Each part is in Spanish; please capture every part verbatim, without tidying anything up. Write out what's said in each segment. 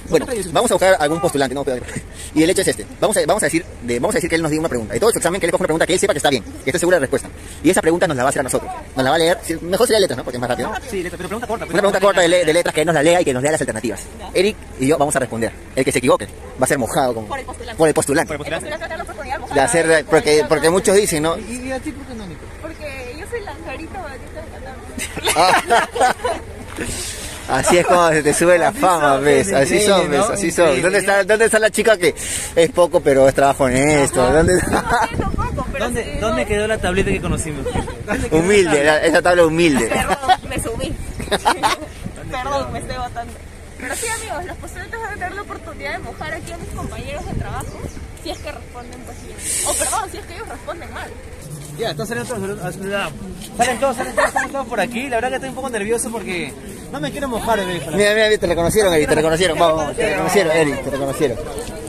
Bueno, vamos a buscar algún postulante, ¿no? Y el hecho es este. Vamos a, vamos a decir, de, vamos a decir que él nos diga una pregunta. De todo su examen, que él coja una pregunta que él sepa que está bien, que esté segura de la respuesta. Y esa pregunta nos la va a hacer a nosotros. Nos la va a leer, mejor sería letras, ¿no? Porque es más rápido. Sí, letra, pero pregunta corta. Una pregunta corta de, le, de letras que él nos la lea y que nos lea las alternativas. Eric y yo vamos a responder. El que se equivoque va a ser mojado con, por el postulante. Por el postulante. Por el postulante tener la oportunidad de mojar. De hacer, porque, porque muchos dicen, ¿no? ¿Y a ti por qué no, Nico? Porque yo soy la carita bonita de Qatar. Así es como se te sube la fama, ¿ves? Así son, ¿ves? Así son. ¿Dónde está, dónde está la chica que es poco pero es trabajo honesto? ¿Dónde, ¿Dónde, ¿Dónde quedó la tableta que conocimos? Humilde, la, esa tabla humilde. Perdón, me subí. Perdón, me estoy botando. Pero sí, amigos, los postulantes van a tener la oportunidad de mojar aquí a mis compañeros de trabajo si es que responden pues bien. O perdón, si es que ellos responden mal. Ya, están saliendo todos, salen todos, salen todos, salen todos por aquí. La verdad que estoy un poco nervioso porque no me quiero mojar, Eric. Mira, mira, te reconocieron, Eric, te reconocieron. Vamos, vamos, te reconocieron, Eric, te reconocieron.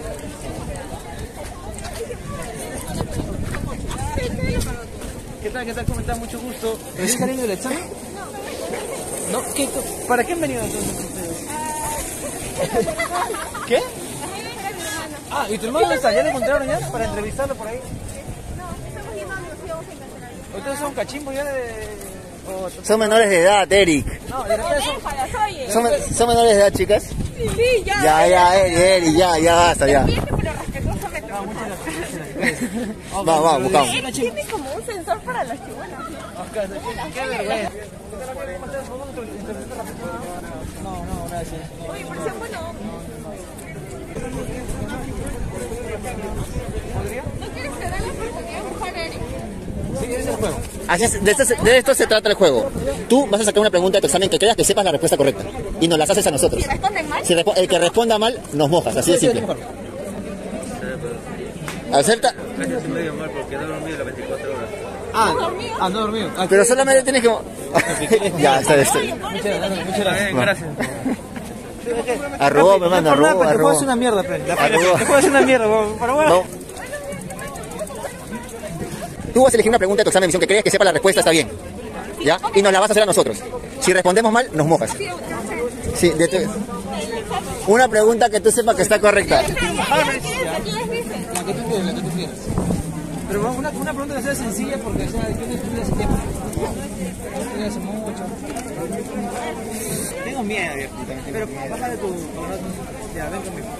¿Qué tal, qué tal? ¿Cómo estás? Mucho gusto. ¿Recién saliendo del examen? No. ¿No? ¿Qué, ¿Para qué han venido entonces ustedes? ¿Qué? Ah, ¿y tu hermano dónde está? ¿Ya lo encontraron ya? Para entrevistarlo por ahí. ¿Ustedes son cachimbos ya de...? O... Son menores de edad, Eric. No, de repente son... ¿Son, ¿Son menores de edad, chicas? Sí, sí, ya. Ya, ya, Eric, Eric, ya, ya basta, ya. Pero respetuosamente. No, muchas gracias. Vamos, vamos, buscamos. Eric tiene como un sensor para las chihuahuas. Qué vergüenza. No, no, gracias. Oye, pero si es bueno. ¿No quieres tener la oportunidad de mojar a Eric? Sí, ese es el juego. Así es, de, esto, de esto se trata el juego. Tú vas a sacar una pregunta de tu examen que creas que sepas la respuesta correcta. Y nos las haces a nosotros. Si responden mal. Si respo el que responda mal, nos mojas. Así de simple. ¿Acepta? Casi medio mal porque no he dormido las veinticuatro horas. Ah, ah, no dormido. Ah, Pero solamente tienes que... ya, está, está. Muchas gracias, muchas gracias. Gracias. Arrobó, me manda, arrobó, Te puedo arrobó. hacer una mierda, Fred. Te Arrobó. puedo hacer una mierda, pero bueno. No. Tú vas a elegir una pregunta de tu examen de admisión que creas que sepa la respuesta, está bien. ¿Ya? Y nos la vas a hacer a nosotros. Si respondemos mal, nos mojas. Sí, de tu... Una pregunta que tú sepas que está correcta. La que tú quieras, la que tú quieras. Pero una, una pregunta que sea sencilla porque o sea, yo no estudié hace tiempo. No estudié hace mucho. Tengo miedo, viejo. Pero bájale tu... Ya, ven conmigo.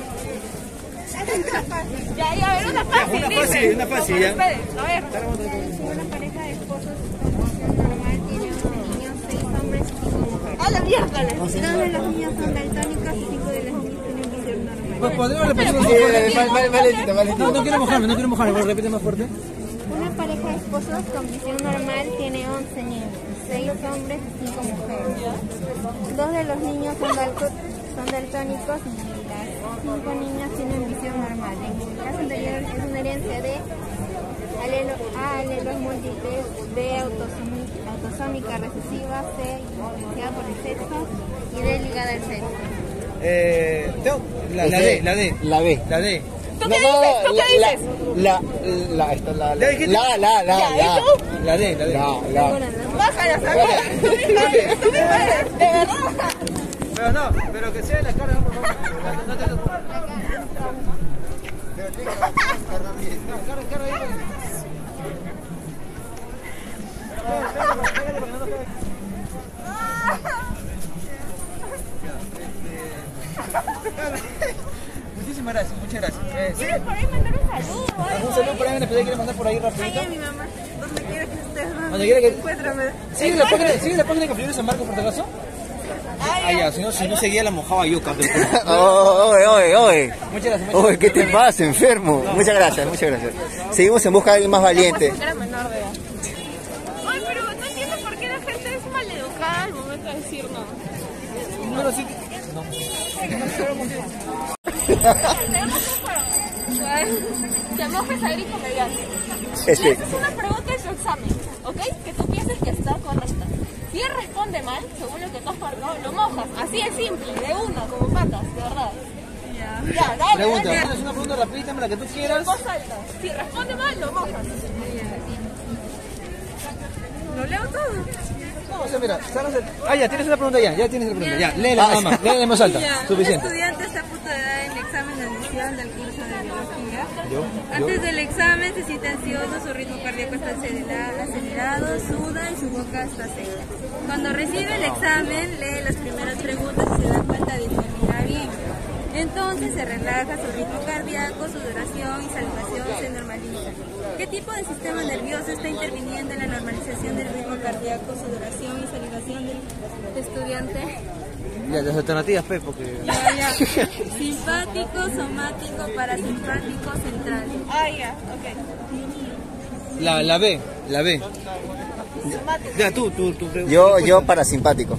Ya, ya, a ver, una fácil. Una fácil, una fácil, ya. A ver. Una pareja de esposos normal tiene once niños, seis hombres y cinco mujeres. ¡A la miércoles! Dos de los niños son daltónicos y cinco de los niños tienen visión normal. Pues podemos repetir más fuerte. Valentina, Valentina. No, no quiero mojarme, no quiero mojarme, pero repite más fuerte. Una pareja de esposos con visión normal tiene once niños, seis hombres y cinco mujeres. Dos de los niños son, dalto- son daltónicos y las cinco niñas tienen visión normal. En el caso anterior es una herencia de alelo, A, alelos múltiples, B, autosómica, autosómica recesiva, C, influenciada por el sexo y D, ligada al sexo. Eh, tengo, la, la D, la D. La B. La D. ¿Tú qué dices? ¿Tú qué dices? La, la, esta, la, la, ¿Ya dijiste? la, la, la, Ya, la, ¿y tú? La D, la D. la, la. Bájala, saca. Tú me puedes, tú me puedes. De verdad. Pero no, pero que sea en la cara, por favor. No te lo cara, cara ahí. Muchísimas gracias, muchas gracias. Eh, ¿sí? ¿Quieres por ahí mandar un saludo? Un saludo por ahí, una pedida quiere mandar por ahí rapidito. Ay, mi mamá, donde quiera que estés, mamá. Donde quiera que... Encuéntrame. ¿Sigue la página, sigue la página de Capitán San Marcos por si acaso? Ah, ya, si no, si no seguía la mojaba yo, cabrón. Oh, oye, oye, oye. Muchas gracias. Oye, ¿qué te pasa, enfermo? Muchas gracias, muchas gracias. Seguimos en busca de alguien más valiente. Era menor de edad. Ay, pero no entiendo por qué la gente es maleducada al momento de decir no. Pero sí. Te mojes a Eric comediante. Este. Le haces una pregunta de su examen, ¿ok? Que tú pienses que está correcta. Si él responde mal, según lo que tú has marcado, lo mojas. Así es simple, de una, como patas, de verdad. Ya, ya, dale, Pregunta, dale. es una pregunta rapidita, la que tú quieras. En voz alta. Si responde mal, lo mojas. Lo leo todo. No, o sea, mira, sabes el- ah, ya, tienes una pregunta ya, ya tienes la pregunta. Ya, léela nada más, léela en voz alta. Suficiente. Un estudiante está a punto de revisión del curso de biología. Antes del examen se siente ansioso, su ritmo cardíaco está acelera- acelerado, suda y su boca está seca. Cuando recibe el examen, lee las primeras preguntas y se da cuenta de que mira bien. Entonces se relaja, su ritmo cardíaco, su duración y salivación se normaliza. ¿Qué tipo de sistema nervioso está interviniendo en la normalización del ritmo cardíaco, su duración y salivación del estudiante? Ya, las alternativas, Pe, porque... Ya, ya. Simpático, somático, parasimpático, central. Ah, ya, ok. La, la B, la B. Ya, tú, tú, tú. tú Yo, yo parasimpático.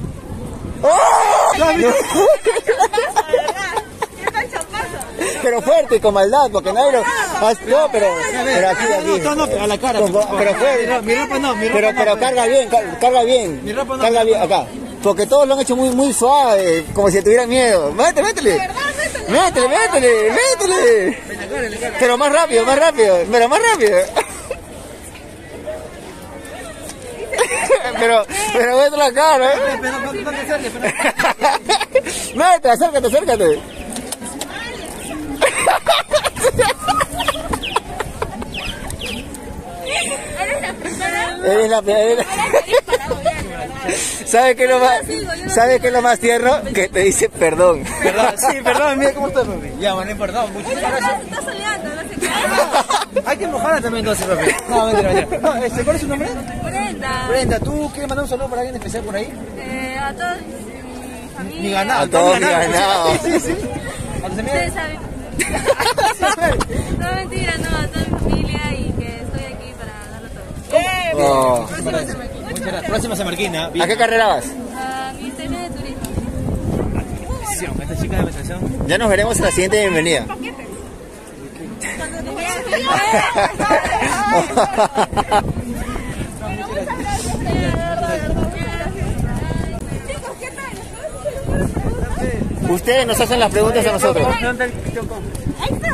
Pero fuerte y con maldad, porque nadie lo... Ah, no, pero, pero aquí, aquí. No, no, a la cara. Con- pero fuerte. Mi ropa no, mi ropa Pero, no, pero Pe. carga bien, car- carga bien. Mi ropa no, Carga mi bien, ropa no. acá. Porque todos lo han hecho muy, muy suave, como si tuviera miedo. Métele, métele. Métele, métele, métele. Pero más rápido, más rápido, pero más rápido. Pero, pero vete la cara, ¿eh? Pe, no, no, no te acerques, pero- Métele, acércate, acércate. ¿Eres la primera? Eres la eres- ¿Sabe qué es lo más, ¿sabe qué es lo más tierno? Que te dice perdón. Perdón, sí, perdón, mira cómo estás, papi. Ya, bueno, perdón, muchísimas gracias. Está soleando, no sé qué. Hay que mojarla también entonces, papi. No, mentira, mentira. No, este, ¿cuál es su nombre? Brenda, Brenda, ¿tú quieres mandar un saludo para alguien especial por ahí? eh, a todos mi familia. Mi ganado. A todos mi ganado. Sí, sí. A tus amigos. Ustedes saben. No, mentira, no, a toda mi familia y que estoy aquí para darlo todo. Oh. Muchas gracias. Próxima San Marquín, ¿ah? ¿A qué carrera vas? A mi tema de turismo. Administración, esta chica de administración. Ya nos veremos en la siguiente bienvenida. Ustedes nos hacen las preguntas a nosotros. ¿Dónde está el tío Con? Ahí está.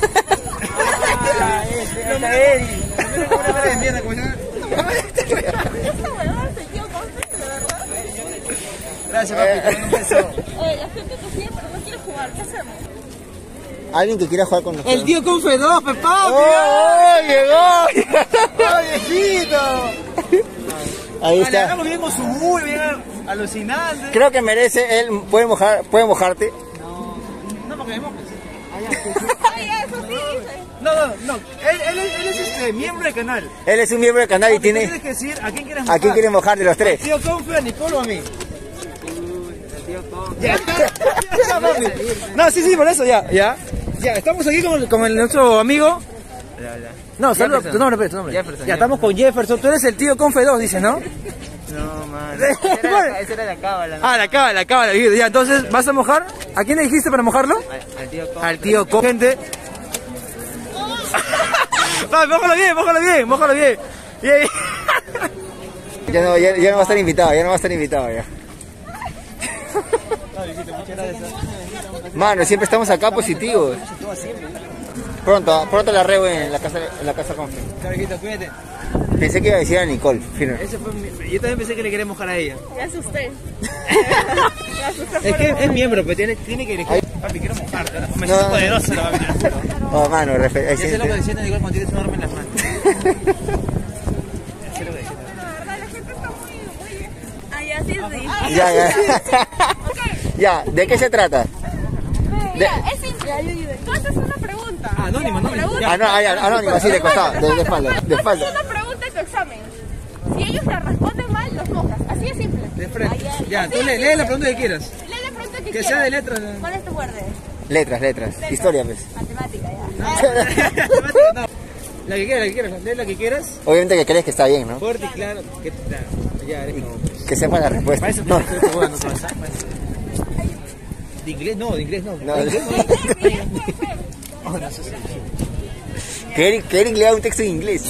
Ah, este, está Eri. Una cara de mierda, como yo. Esta huevada se quedó confiante, de verdad. Gracias, papi, te mando un beso. Oye, la gente que sigue, pero no quiere jugar. ¿Qué hacemos? Alguien que quiera jugar con nosotros. El tío Confe dos, pe, papi. ¡Oh, llegó! ¡Ay, viejito! Ahí Le está. hagamos bien con su muy bien alucinante. Creo que merece él. ¿Puede mojar, puede mojarte? No, porque me mojes. Ay, eso sí dice. No, no, no. Él, él, es- él es este, miembro del canal. Él es un momiembro del canal y Papi, tú tiene... tienes que decir a quién quieres mojar. ¿A quién quiere mojar de los tres? ¿Tío Confe, a Nicolo o a mí? Ya. Ya, papi. No, sí, sí, por eso ya, ya. Ya, estamos aquí con, con el, nuestro amigo. No, saluda, tu nombre, pues, tu nombre. Jefferson, Ya, estamos con Jefferson. Tú eres el tío Confe dos, dices, ¿no? No, man. Bueno. Esa era la cábala. Ah, la cábala, la cábala. Ya, entonces, ¿vas a mojar? ¿A quién le dijiste para mojarlo? Al tío Con. Al tío Confe. Gente. Va, mójalo bien, mójalo bien, mójalo bien. Bien. Ya no, ya, ya no va a estar invitado, ya no va a estar invitado ya. Mano, siempre estamos acá positivos. Pronto, pronto la arreo en la casa, en la casa Confe. Carajito, cuídate. Pensé que iba a decir a Nicole, firme. Ese fue mi- Yo también pensé que le quería mojar a ella. Me asusté. Me asusté Es por que un es miembro, pero tiene, tiene que elegir. Papi, quiero mojarte. ¿no? Me siento No. poderoso, la papi. Oh, mano, refe- Ya sé lo que decían igual cuando tienes un arma en las manos. Ya sé lo que decían. La verdad, la gente está muy, muy bien. Ay, así es. Ya, ya. Ya, ¿de qué se trata? Mira, es simple. Tú haces una pregunta. Ah, anónimo, anónimo. Pregunta. Ah, no, ah, ya, anónimo, así de costado, de, de espalda, de Tú haces espalda. una pregunta en tu examen. Si ellos te responden mal, los mojas. Así es simple. De frente. Ay, ay, Ya, así tú es lee, simple. lee la pregunta que quieras. Lee la pregunta que, Que quieras. sea de letras. ¿Cuál es tu fuerte? Letras, letras, historia pues. Matemática, ya. No. La que quieras, la que quieras. Lee la que quieras. Obviamente que crees que está bien, ¿no? Fuerte y claro. Que, claro, ya, eres como... Que sepa la respuesta. Para eso No. tienes que ser bueno, para eso. De inglés no, de inglés no. No. De inglés no. Oh, no, eso sí. Que Eric, que Eric lea un texto en inglés.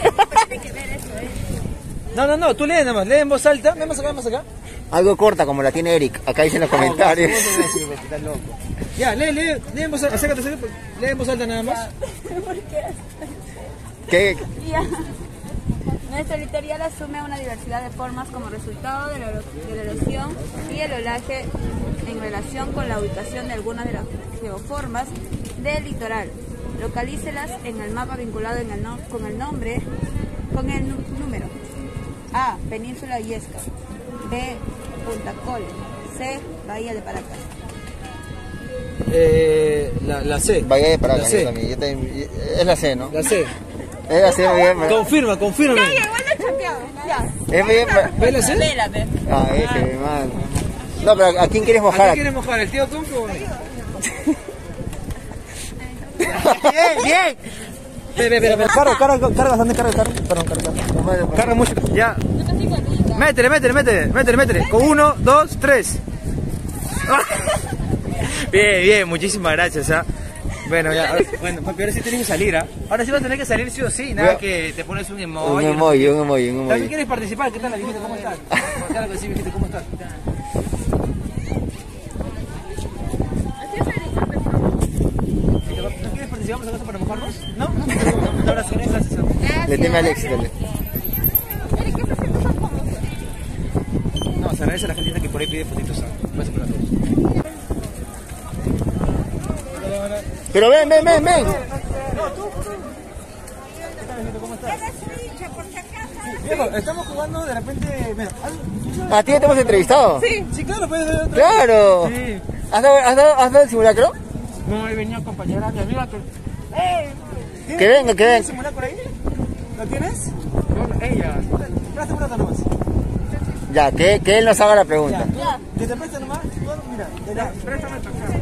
No, no, no, tú lee nada más, lee en voz alta. Ven más acá, ven más acá. Algo corta como la tiene Eric. Acá dice en los comentarios. No, no, no, no, no, estás loco. Ya, lee, lee, lee en voz alta, acércate, acércate, lee en voz alta nada más. ¿Qué? Ya. Nuestro litoral asume una diversidad de formas como resultado de la, ero- de la erosión y el oleaje en relación con la ubicación de algunas de las geoformas del litoral. Localícelas en el mapa vinculado en el no- con el nombre, con el nu- número. A. Península Illesca. B. Punta Cole. C. Bahía de Paracas. Eh, la, la C. Bahía de Paracas, La yo C. también, yo también- es la C, ¿no? La C. Es la C, bien, pero- Confirma, confirma. Ya, igual lo chapeado. Ya. es bien, pero- ¿Ves la C? Vela, ve. Ah, ese, mi madre. No, pero ¿a quién quieres ¿A mojar? quién quieres mojar? ¿El tío Confu o a mí? Bien, bien. Ve, ve, ve, ve. Carga, carga, carga bastante, carga, carga. Perdón, carga. Carga mucho. Ya. Métele, métele, métele, métele, métele. Con uno, dos, tres. Bien, bien, muchísimas gracias, ¿ah? Bueno, ya, ahora- bueno, papi, ahora sí tienes que salir, ¿ah? Ahora sí vas a tener que salir sí o sí, nada Voy a- que te pones un Un emoji. emoji, un emoji, un ¿También emoji. quieres participar? ¿Qué tal la viejita? ¿Cómo estás? Claro que sí, viejita, ¿cómo estás? ¿No quieres participar por acaso para mojarnos? ¿No? Un abrazo, gracias. Le teme al éxito. le- No, se agradece a la gente que por ahí pide fotitos. ¿Ah? Gracias por la foto. Pero ven, ven, ven, ven. Viejo, estamos jugando de repente. Mira, ¿A ti ya te hemos entrevistado? Sí. sí, claro, puedes ver otra. Claro. Sí. ¿Has dado, has dado, has dado el simulacro? No, he venido a acompañar a mi amiga que. Que venga, que ¿Tienes venga. el simulacro ahí? ¿Lo tienes? No, ella. Presta un rato nomás. Ya, que, que él nos haga la pregunta. Ya. Que te preste nomás. Tú, mira, de la. Préstame tu cara.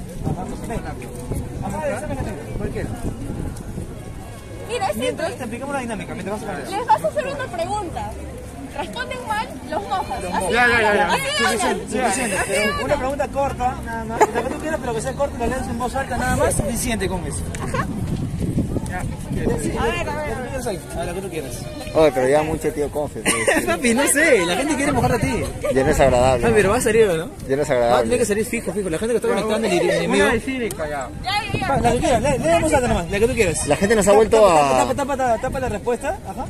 Ajá, déjame que tenga. Cualquiera. Mira, es Mientras simple. te explicamos la dinámica, mientras vas a poner. Les vas a hacer una pregunta. Responden mal, los mojas. Así Ya, ya, ya, ya. Así Suficiente, hablan. suficiente. Pero una pregunta corta, nada más. La que tú quieras, pero que sea corta, la lees en voz alta, nada más. Suficiente con eso. Ajá. Ya. Sí, A ver, a ver, la que tú quieras ahí. A ver, la que tú quieras. Oye, pero ya mucho tío Confe. pues. Papi, no sé, la gente quiere mojar a ti. Ya no es agradable. Papi, pero va a salir, ¿no? Ya no es Va a tener agradable. que salir fijo, fijo. La gente que está conectando en el enemigo. cívica ya. Ya, ya, ya. La que quieras, lee, lee en voz alta nomás, la que tú quieras. La gente nos ha vuelto Tapa, a... tapa, tapa, tapa, tapa la respuesta. Ajá.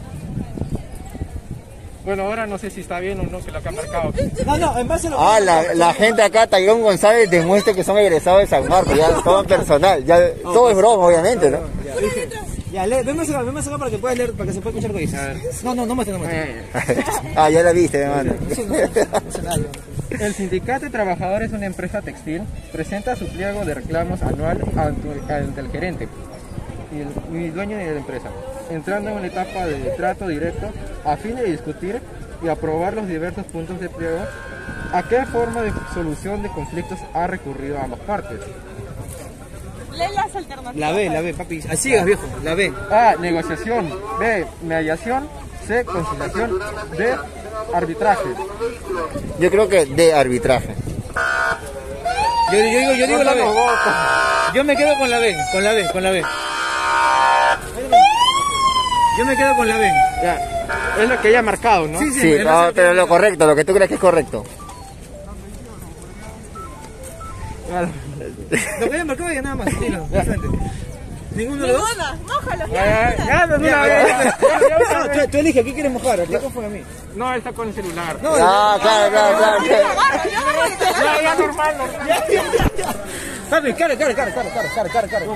Bueno, ahora no sé si está bien o no que lo que ha marcado. No, no, en base a lo que. Ah, la, la gente acá, Tairón González, demuestra que son egresados de San Marcos, ya todo personal, ya todo es broma, obviamente, ¿no? Ya, dije. Ya, lee, ven más acá, ven más acá para que puedas leer, para que se pueda escuchar lo que dices. No, no, no muestres, no muestres. Ah, ya la viste, hermano. El Sindicato de Trabajadores de una empresa textil presenta su pliego de reclamos anual ante, ante el gerente y el y dueño de la empresa, entrando en una etapa de trato directo a fin de discutir y aprobar los diversos puntos de pliego. ¿A qué forma de solución de conflictos ha recurrido a ambas partes? Lee las alternativas. La B, la B, papi. Así sigas, viejo, la B. A. Negociación. B. Mediación. C. Conciliación. D. Arbitraje. Yo creo que de arbitraje. Yo, yo digo, yo digo la B. Yo me quedo con la B, con la B, con la B. Yo me quedo con la B. Ya. Es lo que ella ha marcado, ¿no? Sí, sí, Sí, me no, parece pero que- lo correcto, lo que tú crees que es correcto. Lo que ella marcó ya nada más. Dilo, de frente. Ninguno de los dos. Ninguna. Mójalos. Ya, ya, ya, pues, Ya, mira, ya, ya, ya, ya, ya. ya, No, ya. tú, tú elige, ¿qué quieres mojar? ¿Qué fue a mí? No, él está con el celular. No, Ah, claro, claro, claro. claro. Ya, ya, normal, normal. papi, cara, cara, cara, cara, cara, cara, cara, cara.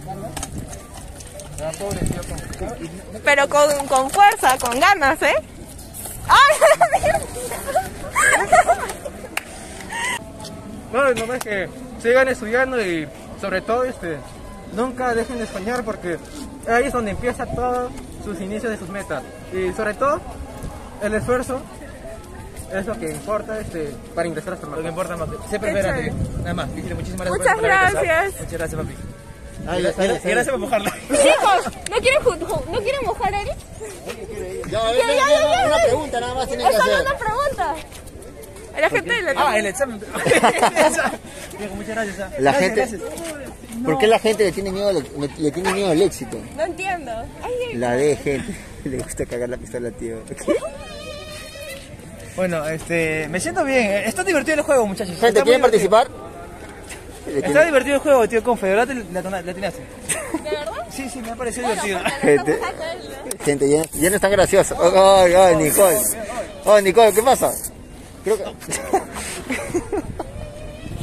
Pero con, con fuerza, con ganas, ¿eh? ¡Ay! No, no es que sigan estudiando y sobre todo este, nunca dejen de soñar porque ahí es donde empieza todos sus inicios de sus metas. Y sobre todo, el esfuerzo es lo que importa este, para ingresar a esta Lo marca. que importa más. Siempre espérate. Nada más. Dijiste, muchísimas gracias. Muchas por la beca, gracias. ¿sabes? Muchas gracias, papi. Ah, Y ya gra- sale, y gra- y sale. gracias por mojarla. Chicos, ¿no quieren, ju- ju- ¿no quieren mojar a él? Ya, a ver, ven, ven, ven, una pregunta nada más tienen que Es solo hacer. una pregunta. A la gente le Ah, el examen. Viejo, muchas gracias. ¿ah? La Gracias, gente- gracias. ¿Por qué la gente le tiene miedo al, le tiene miedo al éxito? No entiendo. Ay, ay. La de gente. Le gusta cagar la pistola, tío. Bueno, este, me siento bien. Está divertido el juego, muchachos. Gente, Está muy ¿quieren divertido. participar? Le Está tiene- divertido el juego, tío Confe. ¿De verdad te- la, la, la atinaste? ¿De verdad? Sí, sí, me ha parecido Bueno, divertido. porque lo Gente, estamos acá, ¿no? gente ya, ya no es tan gracioso. Oh, oh, oh, Nicole. Oh, Nicole, ¿qué pasa? Creo que...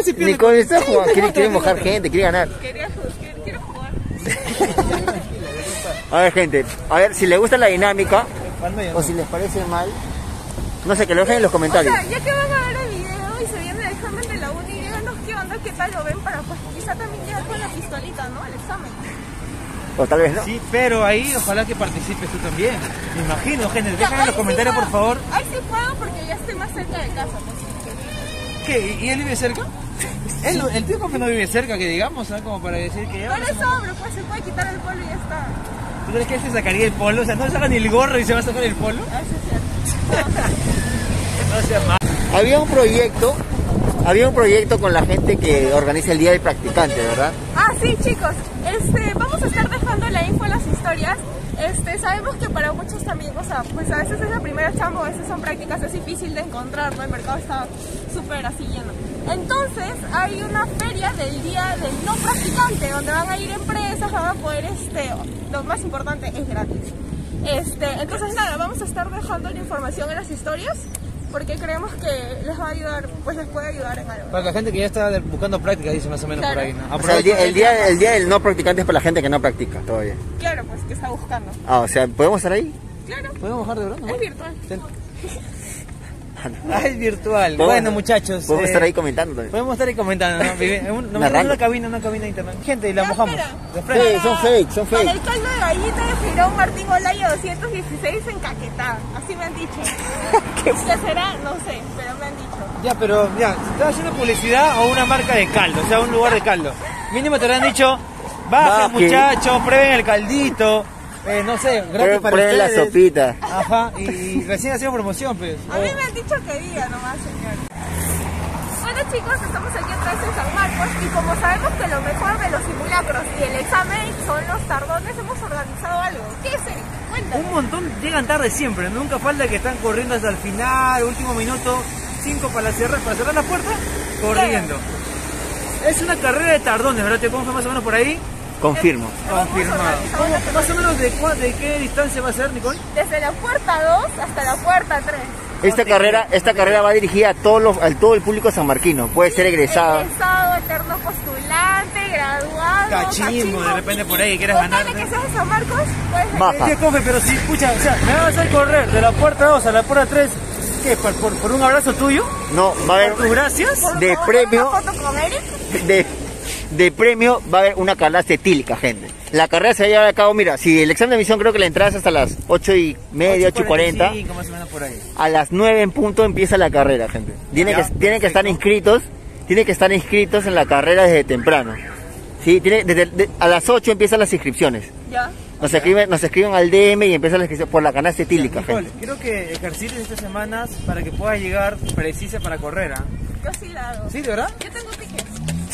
qué se pierde? Nicole está Sí, jugando, quiere, tranquilo, quiere mojar tranquilo. gente, quiere ganar. Quería jugar, quiero, quiero jugar. A ver, gente, a ver, si les gusta la dinámica Cuando ya o no. si les parece mal, no sé, que lo dejen en los O comentarios. sea, ya que van a ver el video y se viene el examen de la uni, díganos qué onda, qué tal lo ven para pues quizá también llegar con la pistolita, ¿no? Al examen. O tal vez no. Sí, pero ahí ojalá que participes tú también. Me imagino, gente. Dejen en Ahí los sí comentarios, por puedo. favor. Ahí sí puedo porque ya estoy más cerca de casa. Pues. ¿Qué? ¿Y él vive cerca? Él, el tío como que no vive cerca, que digamos, ¿no? Como para decir que ya... Pero es hombre, pues se puede quitar el polo y ya está. ¿Tú crees que él se sacaría el polo? O sea, no se saca ni el gorro y se va a sacar el polo. Ah, eso es cierto. No sea mal. Había un proyecto, había un proyecto con la gente que organiza el Día del Practicante, ¿verdad? Ah, sí, chicos. Este, vamos a estar dejando la info en las historias. Este, sabemos que para muchos también, o sea, pues a veces es la primera chamba, a veces son prácticas, es difícil de encontrar, ¿no? El mercado está súper así lleno. Entonces, hay una feria del Día del No Practicante, donde van a ir empresas, van a poder, este, lo más importante, es gratis. Este, entonces nada, vamos a estar dejando la información en las historias, porque creemos que les va a ayudar, pues les puede ayudar en algo. Para la gente que ya está buscando práctica, dice más o menos Claro. por ahí, ¿no? O sea, el día, el, día, el día del no practicante es para la gente que no practica todavía. Claro, pues que está buscando. Ah, o sea, ¿podemos estar ahí? Claro, ¿Podemos bajar de verdad? es virtual. Ah, es virtual. ¿Podemos- Bueno, muchachos. Podemos eh, estar ahí comentando también. Podemos estar ahí comentando, ¿no? Vive- en un- no, Narrando. en una cabina, una cabina de internet. Gente, y la Ya, mojamos. espera. De frente. Sí, son fake, son Para fake. el caldo de gallina de Girón Martín Olaya doscientos dieciséis en Caquetá. Así me han dicho. ¿Qué será? No sé, pero me han dicho. Ya, pero ya, ¿estás haciendo publicidad o una marca de caldo? O sea, un lugar de caldo. Mínimo te habrán dicho, bajen Bajen. muchachos, prueben el caldito. Eh, no sé, gratis Prueben para prueben la ustedes. sopita. Ajá, y, y recién hacemos promoción, pues. A mí me han dicho que diga nomás, señor. Bueno, chicos, estamos aquí otra vez en San Marcos y como sabemos que lo mejor de los simulacros y el examen son los tardones, hemos organizado algo. ¿Qué es, Eric? Cuéntame. Un montón llegan tarde siempre, nunca falta que están corriendo hasta el final, último minuto, cinco para cerrar, para cerrar la puerta, corriendo. Es una carrera de tardones, ¿verdad? ¿Te pongo más o menos por ahí? Confirmo. Confirmado. ¿Cómo, más o menos de, cua- de qué distancia va a ser, Nicole? Desde la puerta dos hasta la puerta tres. Esta carrera, esta carrera va dirigida a todos los, a todo el público sanmarquino. Puede ser egresado. Egresado, eterno postulante, graduado, Cachimbo, de repente por ahí, quieres Con tal ganar. de que seas de San Marcos, puedes Baja. ¿Qué coge? Pero si, escucha, o sea, me vas a hacer correr de la puerta dos a la puerta tres, ¿qué? ¿Por, por, por un abrazo tuyo? No, va a haber ¿Por tus gracias? por de favor, premio, una foto con Eric. de, de premio va a haber una canasta etílica, gente. La carrera se va a llevar a cabo, mira, si el examen de admisión creo que la entrada es hasta las ocho y media, ocho y cuarenta. ocho y cuarenta y cinco, más o menos por ahí. A las nueve en punto empieza la carrera, gente. Tienen Ya, que, tienen que estar perfecto. inscritos, tienen que estar inscritos en la carrera desde temprano. Sí, tiene, desde, de- a las ocho empiezan las inscripciones. Ya. Nos escriben, nos escriben al D M y empieza la inscripción por la canasta etílica, Nicole, gente. quiero que ejercites estas semanas para que puedas llegar precisa para correr, ¿ah? Yo sí la hago. ¿Sí, de verdad? Yo tengo tickets.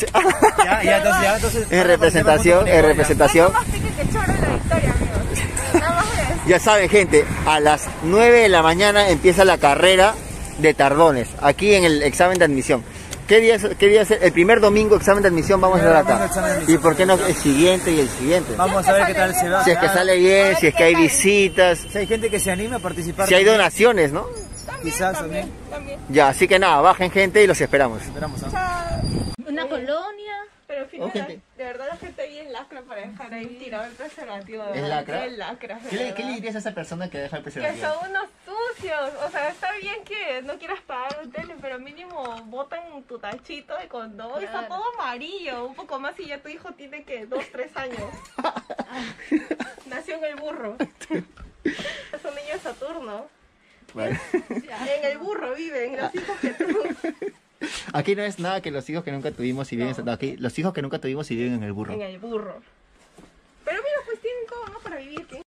Ya, ya, entonces, ya, entonces... En representación, en representación. Tengo más tickets que choro en la victoria, amigos. Nada más de eso. Ya saben, gente, a las nueve de la mañana empieza la carrera de tardones, aquí en el examen de admisión. ¿Qué día es, qué día es el primer domingo examen de admisión? Vamos a Primer hacer domingo acá. examen de ¿Y admisión. por qué no el siguiente y el siguiente? Vamos a ver qué tal se va. Si es que sale bien, si es que hay visitas, Si hay gente que se anime a participar. si hay también, donaciones, ¿no? También, Quizás también, también. Ya, así que nada, bajen gente y los esperamos. Esperamos, ¿ah? Chao. Una colonia. Pero al final, Oh, gente. de verdad la gente ahí es lacra para dejar ahí tirado el preservativo. de ¿Es verdad. lacra? Es lacra. de ¿Qué le, verdad. ¿Qué le dirías a esa persona que deja el Que preservativo? son unos sucios. O sea, está bien que no quieras pagar un tele, pero mínimo botan tu tachito de condón. Está todo amarillo. Un poco más y ya tu hijo tiene que dos, tres años. Nació en el burro. Es un niño de Saturno. Vale. En el burro viven los hijos que tú. Aquí no es nada que los hijos que nunca tuvimos y viven en... no, aquí los hijos que nunca tuvimos y viven en el burro. En el burro. Pero mira, pues tienen todo, ¿no? Para vivir. ¿Qué?